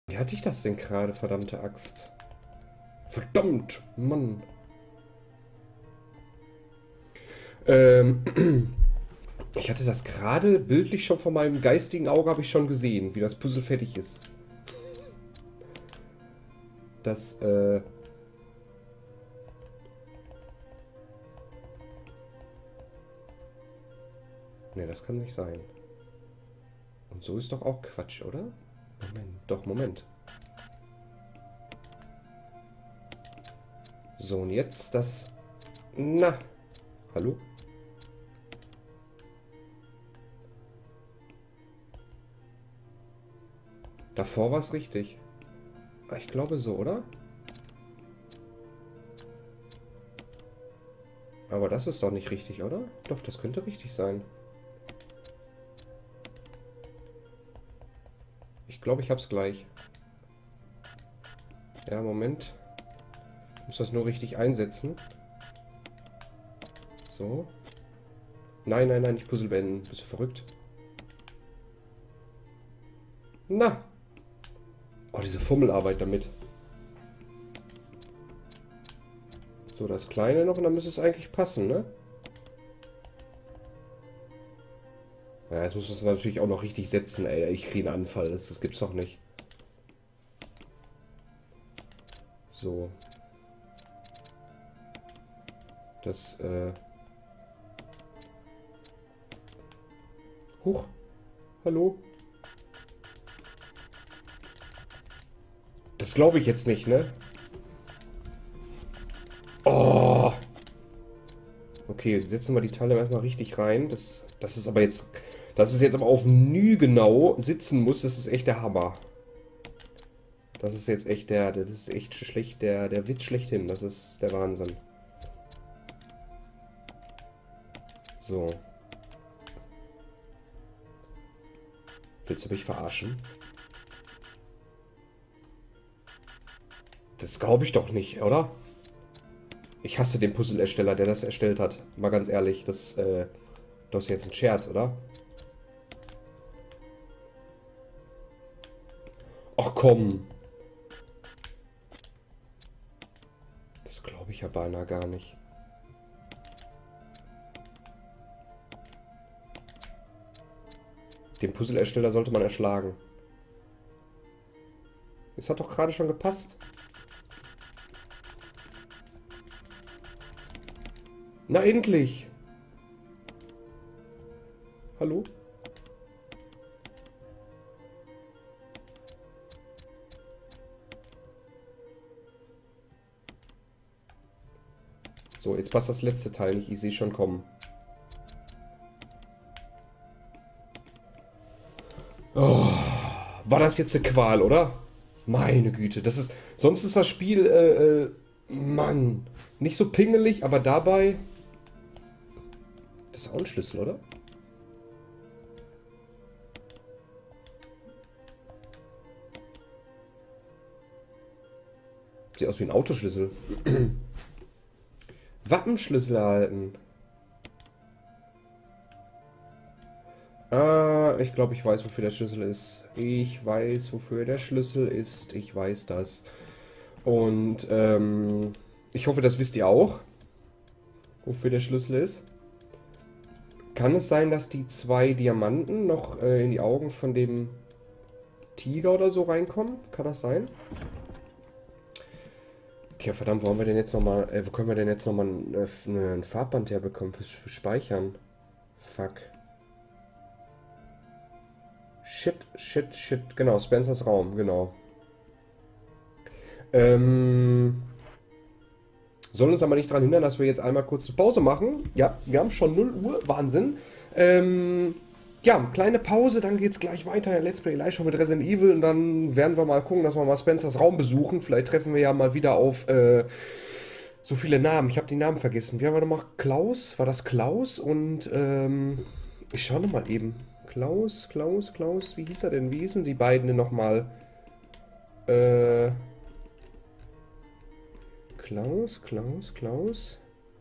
Wie hatte ich das denn gerade, verdammte Axt? Verdammt, Mann. Ähm, ich hatte das gerade bildlich schon vor meinem geistigen Auge, habe ich schon gesehen, wie das Puzzle fertig ist. Das, ne, das kann nicht sein. Und so ist doch auch Quatsch, oder? Moment, doch, Moment. So, und jetzt das... Na, hallo? Davor war es richtig. Ah, ich glaube so, oder? Aber das ist doch nicht richtig, oder? Doch, das könnte richtig sein. Ich glaube, ich hab's gleich. Ja, Moment. Ich muss das nur richtig einsetzen. So. Nein, nein, nein, nicht Puzzle beenden. Bist du verrückt? Na! Oh, diese Fummelarbeit damit. So, das Kleine noch und dann müsste es eigentlich passen, ne? Ja, jetzt muss man es natürlich auch noch richtig setzen, ey. Ich kriege einen Anfall. Das gibt's doch nicht. So. Das, Huch. Hallo? Das glaube ich jetzt nicht, ne? Oh! Okay, setzen wir die Teile erstmal richtig rein. Das ist aber jetzt... Dass es jetzt aber auf Nü genau sitzen muss, das ist echt der Hammer. Das ist jetzt echt das ist echt schlecht, der Witz schlechthin. Das ist der Wahnsinn. So. Willst du mich verarschen? Das glaube ich doch nicht, oder? Ich hasse den Puzzle-Ersteller, der das erstellt hat. Mal ganz ehrlich, das ist jetzt ein Scherz, oder? Ach komm. Das glaube ich ja beinahe gar nicht. Den Puzzle-Ersteller sollte man erschlagen. Es hat doch gerade schon gepasst. Na endlich! Hallo? So, jetzt passt das letzte Teil nicht. Ich sehe schon kommen. Oh, war das jetzt eine Qual, oder? Meine Güte, das ist. Sonst ist das Spiel, Mann, nicht so pingelig, aber dabei. Das ist auch ein Schlüssel, oder? Sieht aus wie ein Autoschlüssel. Wappenschlüssel erhalten. Ah, ich glaube, ich weiß, wofür der Schlüssel ist. Ich weiß, wofür der Schlüssel ist. Ich weiß das. Und ich hoffe, das wisst ihr auch, wofür der Schlüssel ist. Kann es sein, dass die zwei Diamanten noch in die Augen von dem Tiger oder so reinkommen? Kann das sein? Okay, verdammt, wo haben wir denn jetzt nochmal, wo können wir denn jetzt nochmal ein Farbband herbekommen für Speichern? Fuck. Shit, shit, shit. Genau, Spencers Raum, genau. Ähm, soll uns aber nicht daran hindern, dass wir jetzt einmal kurz eine Pause machen. Ja, wir haben schon 0 Uhr, Wahnsinn. Ja, kleine Pause, dann geht's gleich weiter. Der Let's Play Live schon mit Resident Evil und dann werden wir mal gucken, dass wir mal Spencers Raum besuchen. Vielleicht treffen wir ja mal wieder auf so viele Namen. Ich habe die Namen vergessen. Wie haben wir nochmal? Klaus? War das Klaus? Und ich schaue nochmal eben. Klaus, wie hieß er denn? Wie hießen die beiden denn nochmal? Äh, Klaus.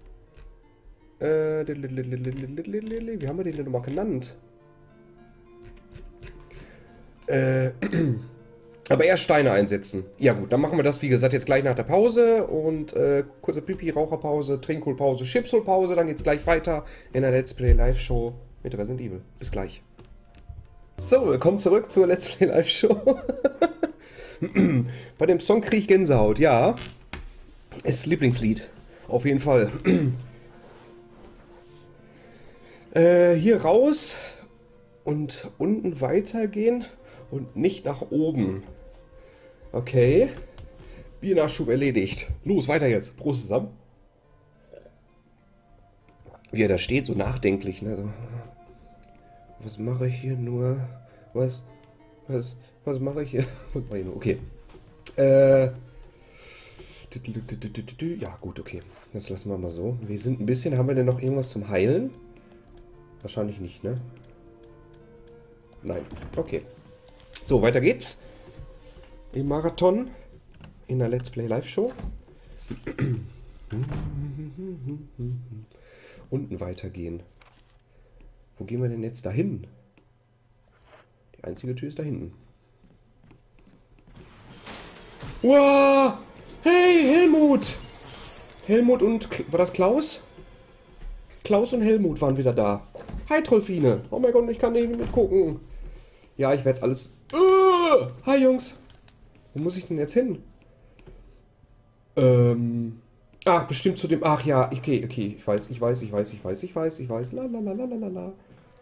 Wie haben wir den denn nochmal genannt? Äh, Aber erst Steine einsetzen. Ja gut, dann machen wir das, wie gesagt, jetzt gleich nach der Pause. Und kurze Pipi-Raucherpause, Trinkholpause, Chipsholpause. Dann geht's gleich weiter in der Let's Play Live-Show mit Resident Evil. Bis gleich. So, willkommen zurück zur Let's Play Live-Show. Bei dem Song kriege ich Gänsehaut, ja. Ist Lieblingslied. Auf jeden Fall. Hier raus und unten weitergehen und nicht nach oben. Okay. Biernachschub erledigt. Los, weiter jetzt. Prost zusammen. Wie er da steht, so nachdenklich. Ne? So, was mache ich hier nur? Was mache ich hier? Was mache ich nur? Okay. Ja, gut, okay. Das lassen wir mal so. Wir sind ein bisschen... Haben wir denn noch irgendwas zum Heilen? Wahrscheinlich nicht, ne? Nein. Okay. So, weiter geht's. Im Marathon. In der Let's Play Live Show. Unten weitergehen. Wo gehen wir denn jetzt dahin? Die einzige Tür ist da hinten. Wow! Hey, Helmut! Helmut und... War das Klaus? Klaus und Helmut waren wieder da. Hi, Trollfine. Oh mein Gott, ich kann nicht mitgucken. Ja, ich werde alles... Hi, Jungs. Wo muss ich denn jetzt hin? Ach, bestimmt zu dem... Ach ja, okay. Ich weiß. Lalalala.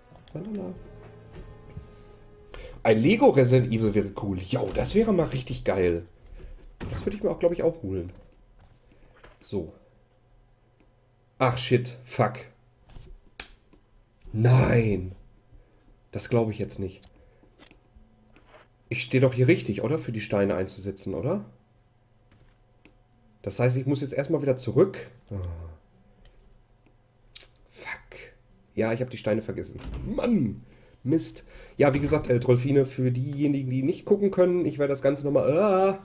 Ein Lego Resident Evil wäre cool. Jo, das wäre mal richtig geil. Das würde ich mir auch, glaube ich, auch holen. So. Ach, shit. Fuck. Nein. Das glaube ich jetzt nicht. Ich stehe doch hier richtig, oder? Für die Steine einzusetzen, oder? Das heißt, ich muss jetzt erstmal wieder zurück. Oh. Fuck. Ja, ich habe die Steine vergessen. Mann. Mist. Ja, wie gesagt, Trollfine, für diejenigen, die nicht gucken können, ich werde das Ganze nochmal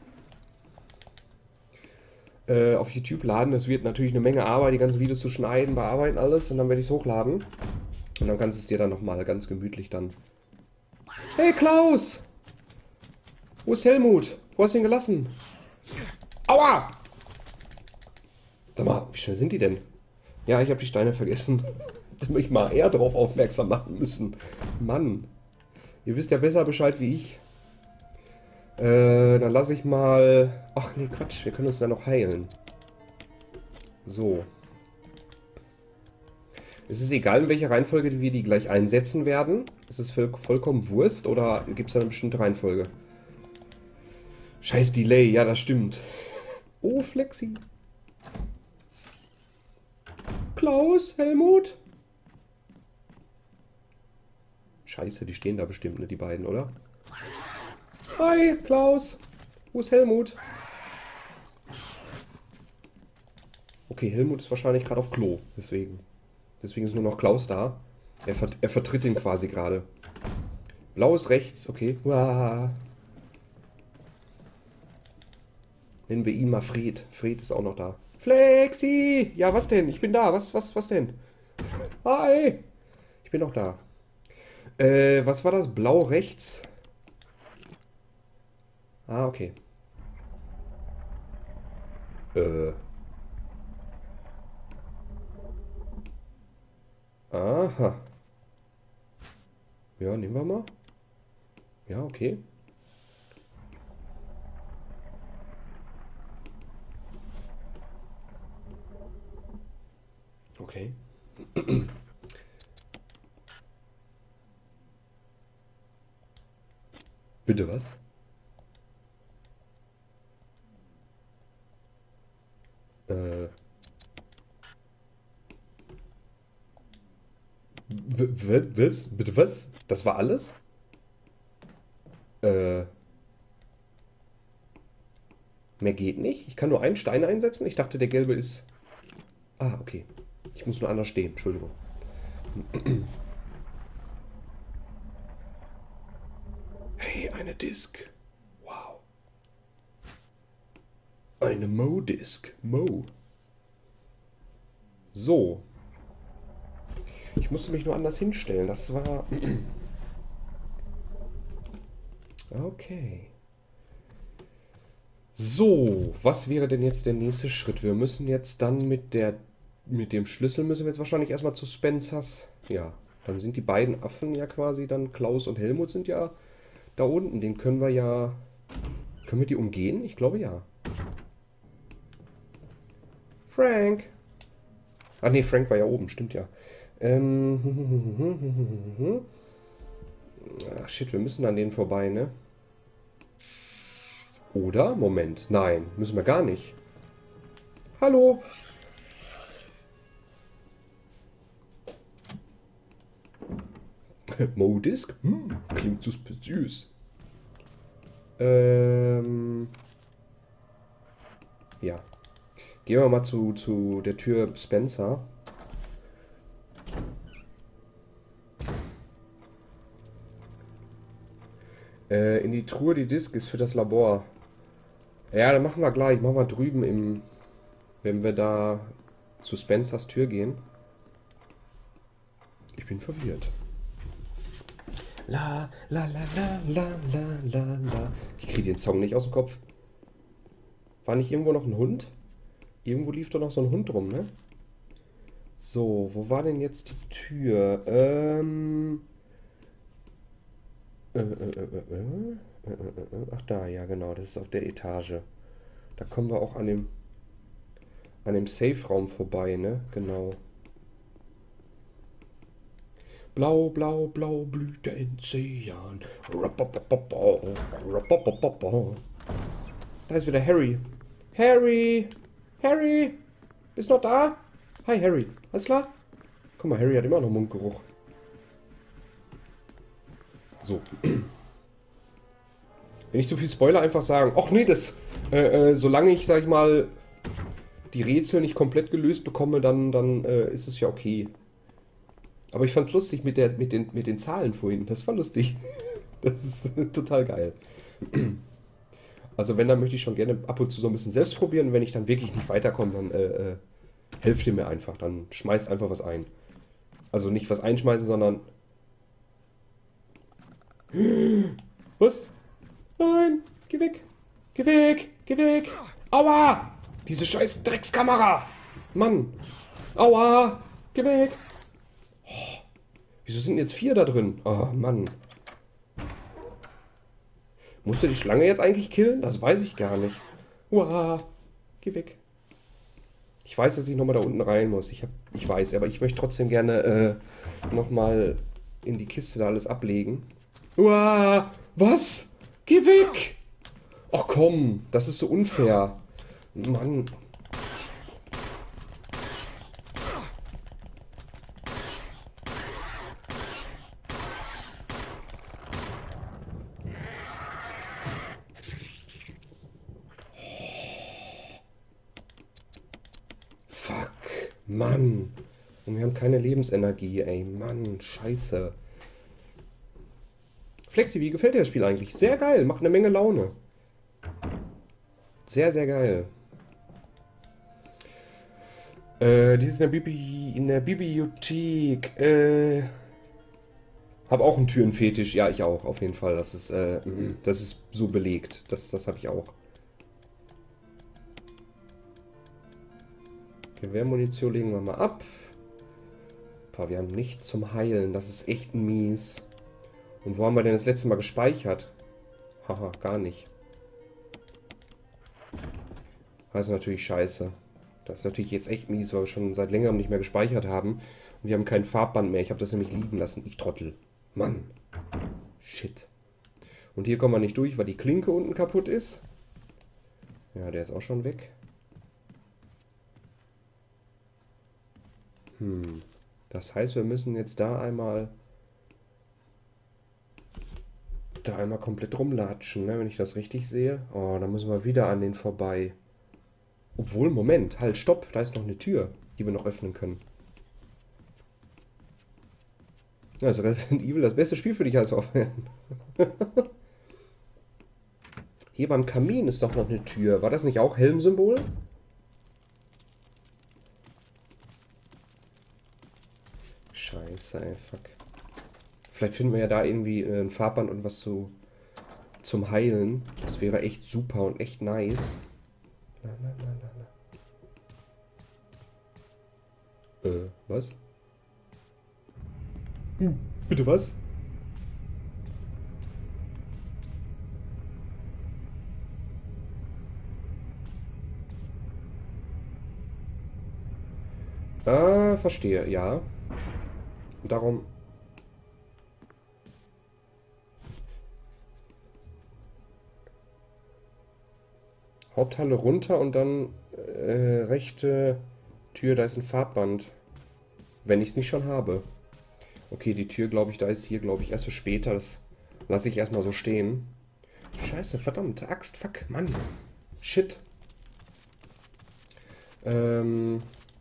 auf YouTube laden. Es wird natürlich eine Menge Arbeit, die ganzen Videos zu schneiden, bearbeiten, alles. Und dann werde ich es hochladen. Und dann kannst du es dir dann nochmal ganz gemütlich dann... Hey, Klaus! Wo ist Helmut? Wo hast du ihn gelassen? Aua! Sag mal, wie schnell sind die denn? Ja, ich habe die Steine vergessen. Da hätte ich mal eher darauf aufmerksam machen müssen. Mann. Ihr wisst ja besser Bescheid wie ich. Dann lasse ich mal... Ach nee, Quatsch. Wir können uns ja noch heilen. So. Es ist egal, in welcher Reihenfolge wir die gleich einsetzen werden. Ist es vollkommen Wurst oder gibt es da eine bestimmte Reihenfolge? Scheiß Delay. Ja, das stimmt. Oh, Flexi. Klaus, Helmut? Scheiße, die stehen da bestimmt, ne, die beiden, oder? Hi, Klaus. Wo ist Helmut? Okay, Helmut ist wahrscheinlich gerade auf Klo, deswegen. Deswegen ist nur noch Klaus da. Er vertritt ihn quasi gerade. Blau ist rechts, okay. Uah. Nennen wir ihn mal Fred. Fred ist auch noch da. Flexi! Ja, was denn? Ich bin da. Was denn? Hi! Ich bin noch da. Was war das? Blau rechts? Ah, okay. Aha. Ja, nehmen wir mal. Ja, okay. Okay. Bitte was? Was? Bitte was? Das war alles? Mehr geht nicht? Ich kann nur einen Stein einsetzen? Ich dachte, der gelbe ist... Ah, okay. Ich muss nur anders stehen. Entschuldigung. Hey, eine Disk. Wow. Eine Mo-Disk. Mo. So. Ich musste mich nur anders hinstellen. Das war... Okay. So, was wäre denn jetzt der nächste Schritt? Wir müssen jetzt dann mit dem Schlüssel müssen wir jetzt wahrscheinlich erstmal zu Spencers. Ja, dann sind die beiden Affen ja quasi dann, Klaus und Helmut sind ja da unten. Den können wir ja, können wir die umgehen? Ich glaube ja. Frank! Ach nee, Frank war ja oben, stimmt ja. Ach shit, wir müssen an denen vorbei, ne? Oder? Moment. Nein, müssen wir gar nicht. Hallo? Modisk? Klingt suspiciös. Ja. Gehen wir mal zu der Tür Spencer. In die Truhe, die Disk ist für das Labor. Ja, dann machen wir gleich. Machen wir drüben wenn wir da zu Spencers Tür gehen. Ich bin verwirrt. La, la, la, la, la, la, la, la. Ich kriege den Song nicht aus dem Kopf. War nicht irgendwo noch ein Hund? Irgendwo lief doch noch so ein Hund rum, ne? So, wo war denn jetzt die Tür? Ach da, ja genau, das ist auf der Etage. Da kommen wir auch an dem Safe-Raum vorbei, ne? Genau. Blau, blau, blau blüht der Enzian. Da ist wieder Harry. Harry! Harry! Bist noch da? Hi, Harry. Alles klar? Guck mal, Harry hat immer noch Mundgeruch. So. Wenn ich so viel Spoiler einfach sagen, ach nee, solange ich, sag ich mal, die Rätsel nicht komplett gelöst bekomme, dann ist es ja okay. Aber ich fand's lustig mit den Zahlen vorhin. Das war lustig. Das ist total geil. Also wenn, dann möchte ich schon gerne ab und zu so ein bisschen selbst probieren. Und wenn ich dann wirklich nicht weiterkomme, dann helft ihr mir einfach. Dann schmeißt einfach was ein. Also nicht was einschmeißen, sondern... Was? Nein! Geh weg! Geh weg! Geh weg! Aua! Diese scheiß Dreckskamera! Mann! Aua! Geh weg! Oh, wieso sind jetzt 4 da drin? Oh, Mann. Musst du die Schlange jetzt eigentlich killen? Das weiß ich gar nicht. Uah, geh weg. Ich weiß, dass ich nochmal da unten rein muss. Ich weiß, aber ich möchte trotzdem gerne nochmal in die Kiste da alles ablegen. Uah, was? Geh weg! Ach komm, das ist so unfair. Mann. Fuck. Mann. Und wir haben keine Lebensenergie, ey. Mann, scheiße. Flexi, wie gefällt dir das Spiel eigentlich? Sehr geil, macht eine Menge Laune. Sehr, sehr geil. Die ist in der Bibliothek. Hab auch einen Türenfetisch. Ja, ich auch, auf jeden Fall. Das ist so belegt. Das habe ich auch. Gewehrmunition legen wir mal ab. Boah, wir haben nichts zum Heilen. Das ist echt mies. Und wo haben wir denn das letzte Mal gespeichert? Haha, gar nicht. Das ist natürlich scheiße. Das ist natürlich jetzt echt mies, weil wir schon seit längerem nicht mehr gespeichert haben. Und wir haben kein Farbband mehr. Ich habe das nämlich liegen lassen. Ich Trottel. Mann. Shit. Und hier kommen wir nicht durch, weil die Klinke unten kaputt ist. Ja, der ist auch schon weg. Das heißt, wir müssen jetzt da einmal komplett rumlatschen, ne, wenn ich das richtig sehe. Oh, dann müssen wir wieder an den vorbei. Obwohl, Moment, halt, stopp, da ist noch eine Tür, die wir noch öffnen können. Ja, ist Resident Evil das beste Spiel für dich als Fan. Hier beim Kamin ist doch noch eine Tür. War das nicht auch Helmsymbol? Scheiße, ey, fuck. Vielleicht finden wir ja da irgendwie ein Farbband und was zum Heilen. Das wäre echt super und echt nice. Na, na, na, na, na. Was? Bitte was? Ah, verstehe, ja. Darum. Haupthalle runter und dann rechte Tür, da ist ein Farbband. Wenn ich es nicht schon habe. Okay, die Tür, glaube ich, da ist hier, glaube ich, erst für später. Das lasse ich erstmal so stehen. Scheiße, verdammte Axt, fuck, Mann. Shit. Ähm.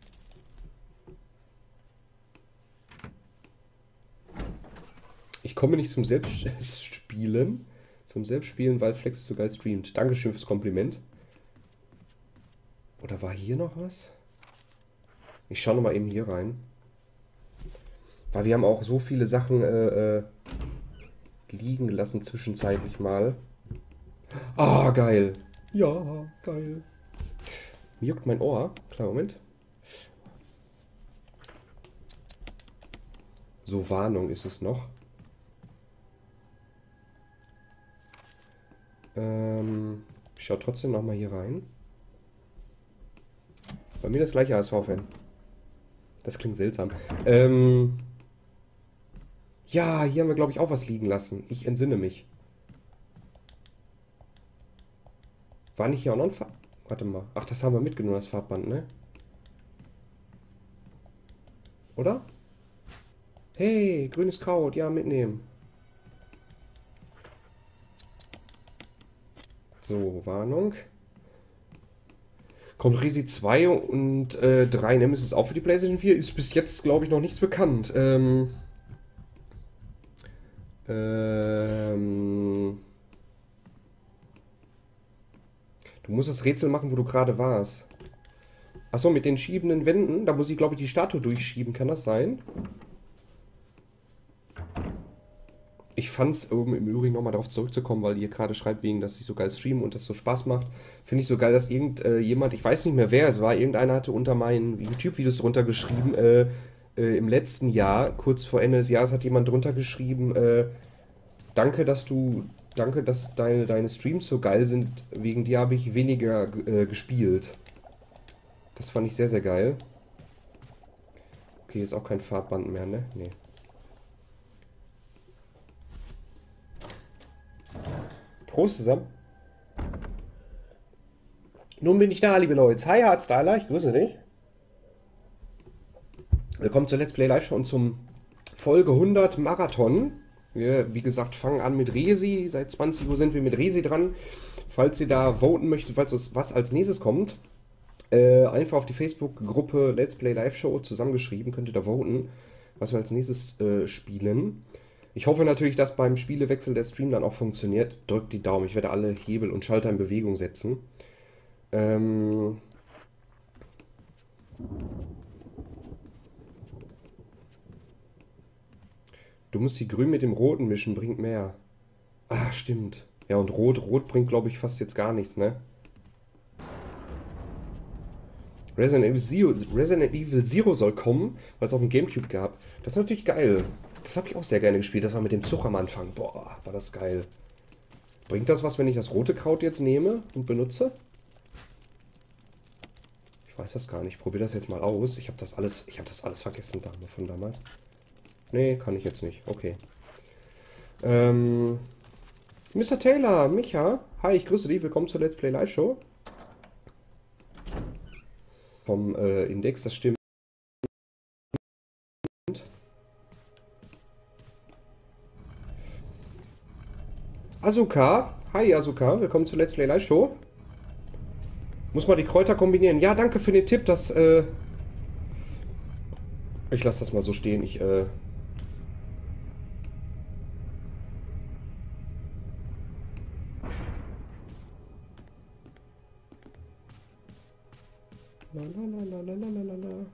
Ich komme nicht zum Selbstspielen. Zum Selbstspielen, weil Flex so geil streamt. Dankeschön fürs Kompliment. Oder war hier noch was? Ich schaue nochmal eben hier rein. Weil wir haben auch so viele Sachen liegen gelassen zwischenzeitlich mal. Ah, geil. Ja, geil. Mir juckt mein Ohr. Klar, Moment. So, Warnung ist es noch. Ich schaue trotzdem nochmal hier rein. Bei mir das gleiche HSV-Fan. Das klingt seltsam. Ja, hier haben wir, glaube ich, auch was liegen lassen. Ich entsinne mich. War nicht hier auch noch ein Farb... Warte mal. Ach, das haben wir mitgenommen, das Farbband, ne? Oder? Hey, grünes Kraut. Ja, mitnehmen. So, Warnung. Kommt Resi 2 und 3 Nemesis auch für die PlayStation 4? Ist bis jetzt, glaube ich, noch nichts bekannt. Du musst das Rätsel machen, wo du gerade warst. Achso, mit den schiebenden Wänden. Da muss ich, glaube ich, die Statue durchschieben. Kann das sein? Ich fand es im Übrigen nochmal darauf zurückzukommen, weil ihr gerade schreibt, wegen, dass ich so geil streame und das so Spaß macht. Finde ich so geil, dass irgendjemand, ich weiß nicht mehr wer es war, irgendeiner hatte unter meinen YouTube-Videos drunter geschrieben, im letzten Jahr, kurz vor Ende des Jahres, hat jemand drunter geschrieben, danke, danke, dass deine Streams so geil sind, wegen dir habe ich weniger gespielt. Das fand ich sehr, sehr geil. Okay, ist auch kein Farbband mehr, ne? Nee. Prost zusammen. Nun bin ich da, liebe Leute. Hi, Hardstyler, ich grüße dich. Willkommen zur Let's Play Live Show und zum Folge 100 Marathon. Wir, wie gesagt, fangen an mit Resi. Seit 20 Uhr sind wir mit Resi dran. Falls ihr da voten möchtet, was als nächstes kommt, einfach auf die Facebook-Gruppe Let's Play Live Show zusammengeschrieben, könnt ihr da voten, was wir als nächstes spielen. Ich hoffe natürlich, dass beim Spielewechsel der Stream dann auch funktioniert. Drückt die Daumen, ich werde alle Hebel und Schalter in Bewegung setzen. Du musst die Grün mit dem Roten mischen, bringt mehr. Ah, stimmt. Ja, und Rot bringt, glaube ich, fast jetzt gar nichts, ne? Resident Evil Zero soll kommen, weil es auf dem Gamecube gab. Das ist natürlich geil. Das habe ich auch sehr gerne gespielt. Das war mit dem Zug am Anfang. Boah, war das geil. Bringt das was, wenn ich das rote Kraut jetzt nehme und benutze? Ich weiß das gar nicht. Ich probiere das jetzt mal aus. Ich habe das alles vergessen von damals. Nee, kann ich jetzt nicht. Okay. Mr. Taylor, Micha. Hi, ich grüße dich. Willkommen zur Let's Play Live Show. Vom Index, das stimmt. Asuka. Hi, Asuka. Willkommen zur Let's Play Live Show. Muss mal die Kräuter kombinieren. Ja, danke für den Tipp. Ich lasse das mal so stehen. La, la, la, la, la, la, la.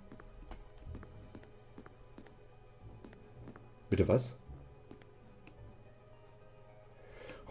Bitte was?